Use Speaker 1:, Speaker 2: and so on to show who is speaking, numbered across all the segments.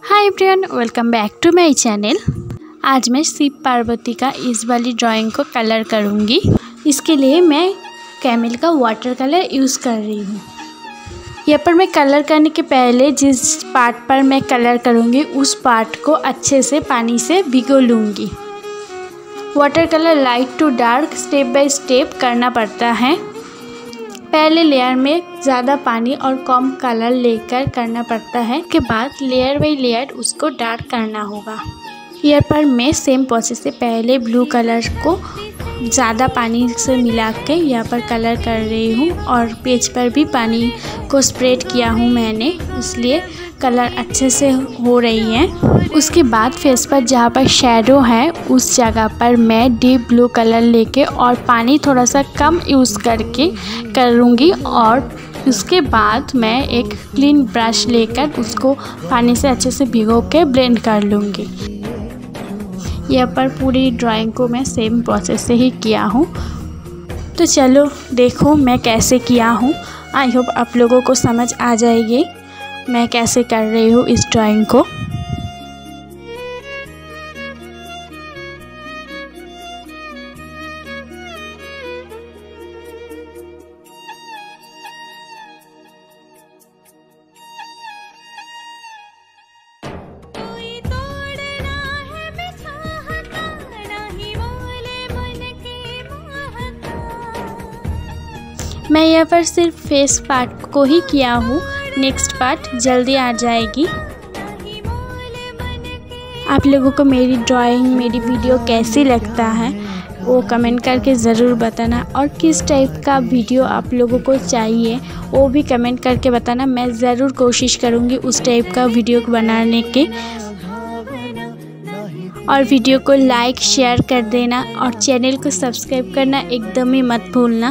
Speaker 1: Hi everyone, welcome back to my channel. आज मैं शिव पार्वती का इस वाली ड्राइंग को कलर करूँगी। इसके लिए मैं कैमल का वाटर कलर यूज़ कर रही हूँ। यहाँ पर मैं कलर करने के पहले जिस पार्ट पर मैं कलर करूँगी उस पार्ट को अच्छे से पानी से भिगो लूँगी। Water colour light to dark step by step करना पड़ता है। पहले लेयर में ज़्यादा पानी और कम कलर लेकर करना पड़ता है, के बाद लेयर बाई लेयर उसको डार्क करना होगा। यहाँ पर मैं सेम प्रोसेस से पहले ब्लू कलर को ज़्यादा पानी से मिला के यहाँ पर कलर कर रही हूँ और पेज पर भी पानी को स्प्रेड किया हूँ मैंने, इसलिए कलर अच्छे से हो रही है। उसके बाद फेस पर जहाँ पर शेडो है उस जगह पर मैं डीप ब्लू कलर लेके और पानी थोड़ा सा कम यूज़ करके करूँगी और उसके बाद मैं एक क्लीन ब्रश लेकर उसको पानी से अच्छे से भिगो के ब्लेंड कर लूँगी। यहाँ पर पूरी ड्राइंग को मैं सेम प्रोसेस से ही किया हूँ। तो चलो देखो मैं कैसे किया हूँ। आई होप आप लोगों को समझ आ जाएगी मैं कैसे कर रही हूँ इस ड्राइंग को। मैं यहाँ पर सिर्फ फेस पार्ट को ही किया हूँ, नेक्स्ट पार्ट जल्दी आ जाएगी। आप लोगों को मेरी ड्राइंग मेरी वीडियो कैसी लगता है वो कमेंट करके ज़रूर बताना, और किस टाइप का वीडियो आप लोगों को चाहिए वो भी कमेंट करके बताना। मैं ज़रूर कोशिश करूँगी उस टाइप का वीडियो बनाने के। और वीडियो को लाइक शेयर कर देना और चैनल को सब्सक्राइब करना एकदम ही मत भूलना।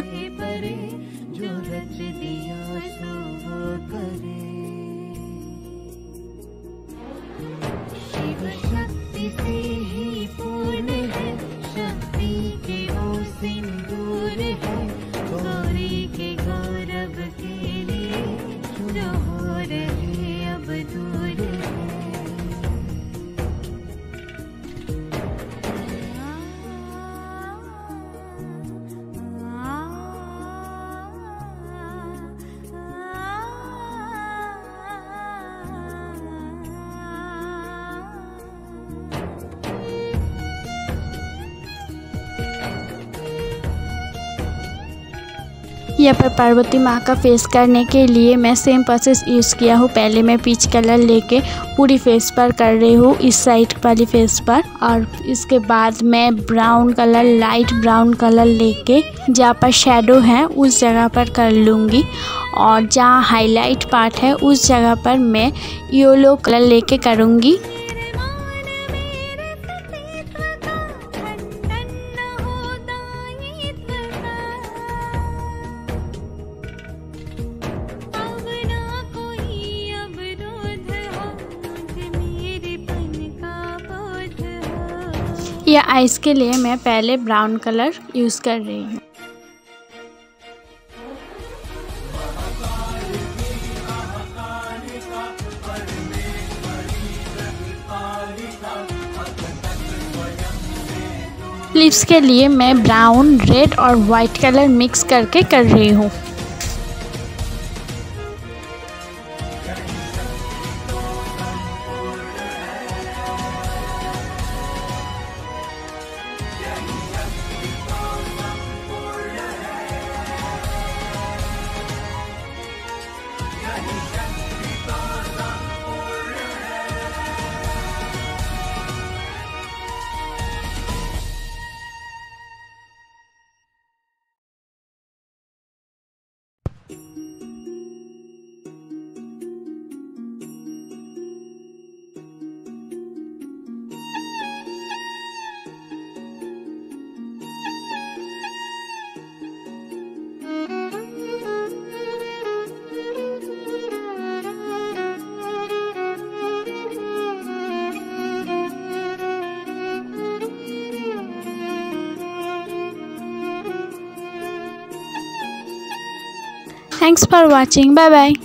Speaker 1: यहाँ पर पार्वती माँ का फेस करने के लिए मैं सेम प्रोसेस यूज़ किया हूँ। पहले मैं पीच कलर लेके पूरी फेस पर कर रही हूँ, इस साइड वाली फेस पर, और इसके बाद मैं brown colour light brown colour लेके जहाँ पर शेडो है उस जगह पर कर लूँगी, और जहाँ हाईलाइट पार्ट है उस जगह पर मैं येलो कलर लेके करूँगी। या आइस के लिए मैं पहले ब्राउन कलर यूज़ कर रही हूँ। लिप्स के लिए मैं ब्राउन रेड और वाइट कलर मिक्स करके कर रही हूँ। Thanks for watching. Bye bye.